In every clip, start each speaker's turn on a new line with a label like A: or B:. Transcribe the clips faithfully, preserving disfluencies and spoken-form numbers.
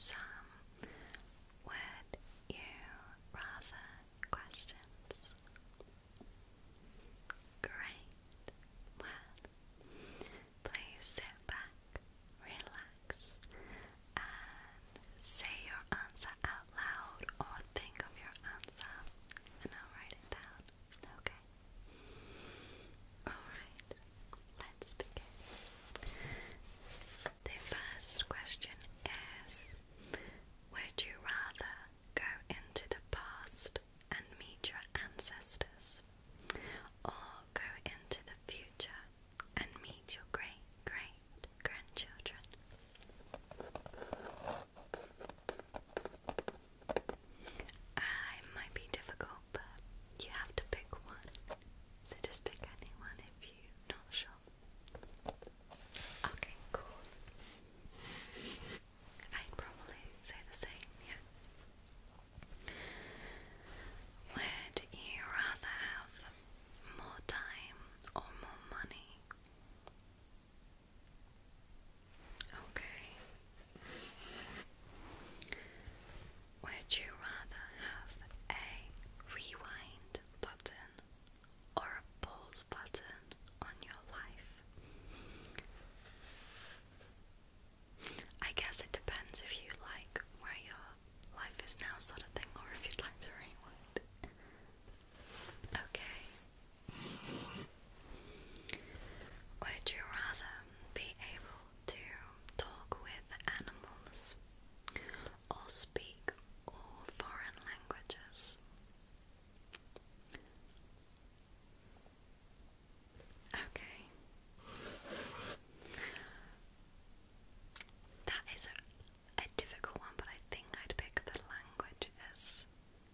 A: some would you rather questions. Great. Well, please sit back, relax, and say your answer out loud or think of your answer and I'll write it down. Okay? Alright, let's begin. The first question is, would you rather go into the past and meet your ancestors, or go into the future and meet your great great grandchildren? Uh, it might be difficult, but you have to pick one. So just pick anyone if you're not sure. Okay, cool. I'd probably say the same, yeah. Would you rather have more time or more money? Okay. Would you rather have a rewind button or a pause button on your life? I guess it depends if you like where your life is now sort of thing, or if you'd like to rewind. Okay. Would you rather be able to talk with animals or speak all foreign languages? Okay. That is a, a difficult one, but I think I'd pick the languages.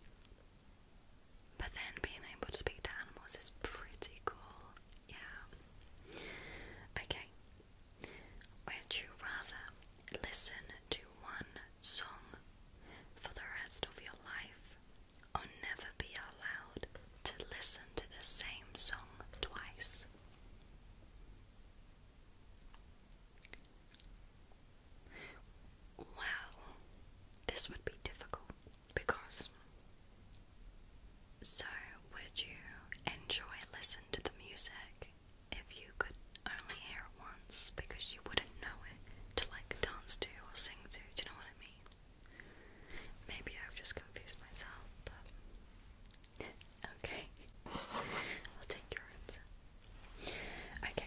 A: But then being able to speak to animals is pretty cool. Yeah. Okay. Would you rather listen to one song for the rest of your life, or never be allowed to listen to the same song twice? Well, this would be difficult because, so would you enjoy listening to the music if you could only hear it once because you wouldn't know it to like dance to or sing to? Do you know what I mean? Maybe I've just confused myself, but okay. I'll take your answer. Okay.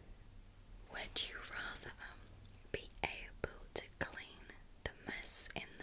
A: Would you rather um, be able to clean the mess in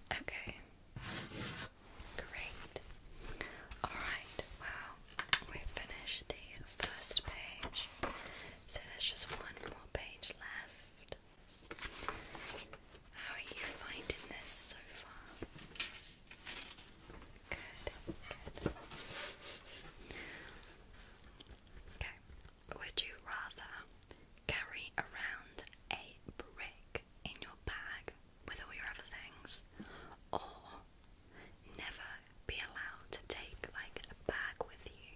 A: Okay. Great. Alright, well, we finished the first page, so there's just one more page left. How are you finding this so far? Good, good. Okay, would you rather carry around a brick in your bag with all your other things, or never be allowed to take like a bag with you?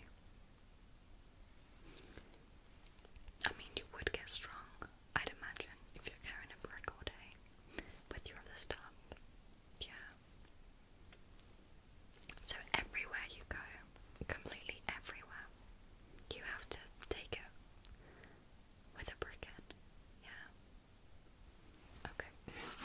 A: I mean, you would get strong, I'd imagine, if you're carrying a brick all day with your other stuff. Yeah. So everywhere you go, completely everywhere, you have to take it with a brick in. Yeah. Okay.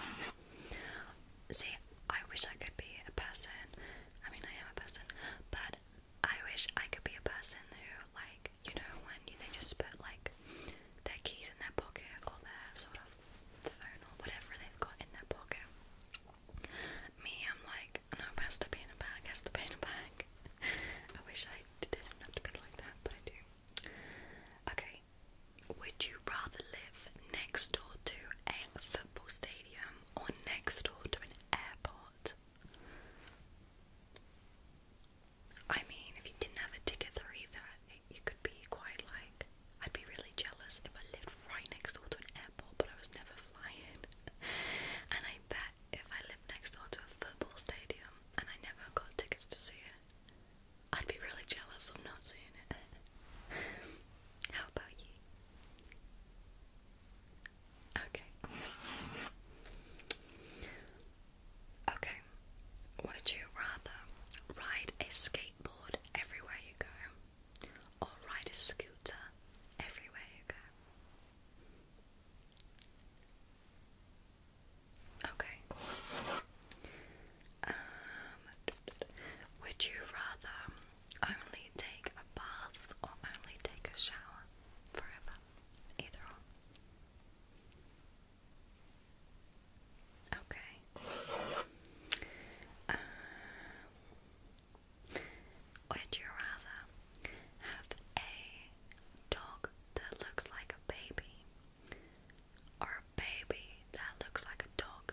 A: See, I wish I could be a person. I mean, I am a person, but I wish I could be a person who, like, you know, when you, they just put like their keys in their pocket or their sort of phone or whatever they've got in their pocket. Me, I'm like, no, it has to be in a bag, has to be in a bag. I wish I didn't have to be like that, but I do. Okay, would you rather live next door to a football stadium or next door to an airport? I mean, if you didn't have a ticket for either, you could be quite like, I'd be really jealous if I lived right next door to an airport, but I was never flying. And I bet if I lived next door to a football stadium and I never got tickets to see it, I'd be really jealous of not seeing it. How about you? Okay. Okay. Would you rather ride a skateboard everywhere you go, or ride a scooter everywhere you go? Okay. Um, would you rather only take a bath or only take a shower forever? Either or. Okay. Um, would you rather have a dog that looks like a baby, or a baby that looks like a dog?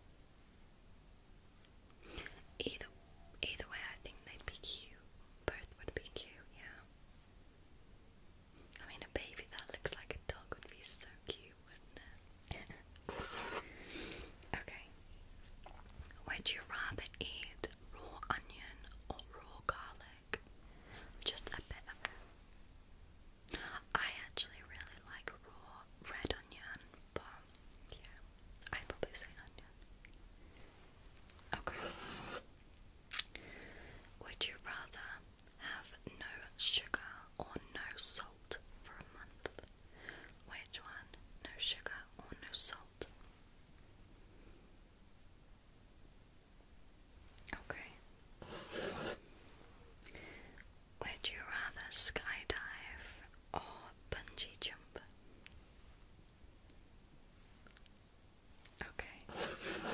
A: Either, either way, I think they'd be cute. Both would be cute, yeah. I mean, a baby that looks like a dog would be so cute, wouldn't it? Okay. Would you rather eat raw onion or raw garlic? Just a bit of it. I actually really like raw red onion, but yeah, I'd probably say onion. Okay. Would you rather have no sugar or no salt for a month? Which one? No sugar or no salt? Okay. Would you rather skydive or bungee jump? Okay.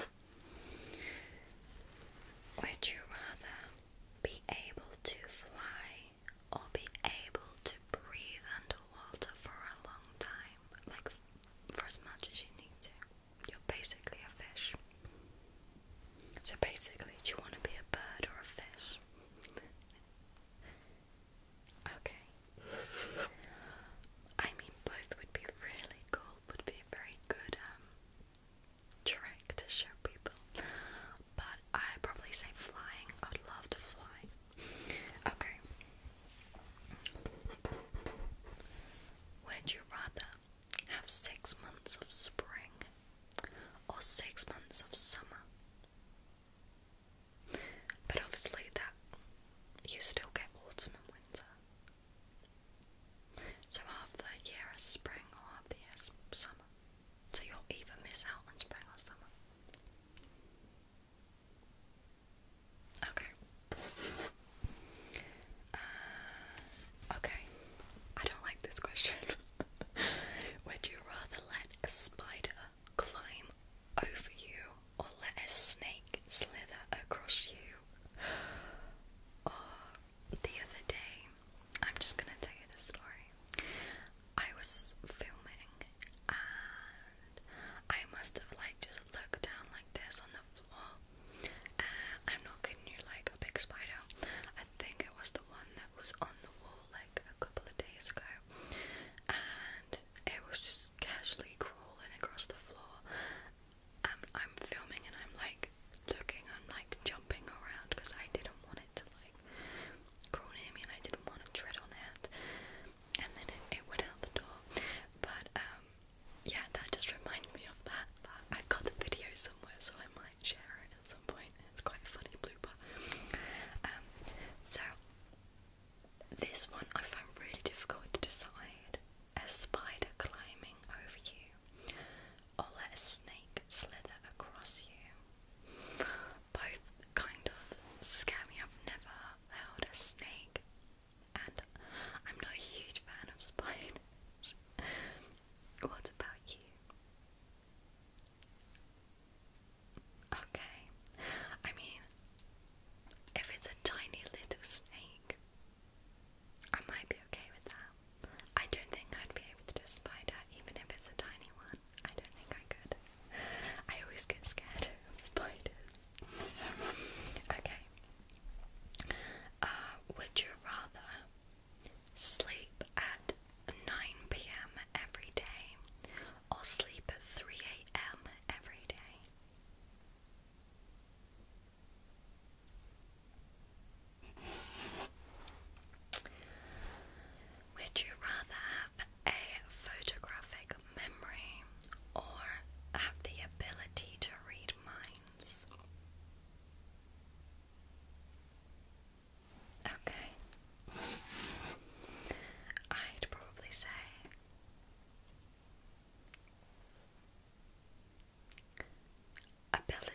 A: Would you rather be able to fly or be able to breathe underwater for a long time? Like, for as much as you need to. You're basically a fish. So basically, do you want to be a bird or a fish? Okay. I mean, both would be really cool, would be a very good um, trick to show people. But I'd probably say flying. I would love to fly. Okay. Would you rather have six months of spring or six months of summer? a pillow.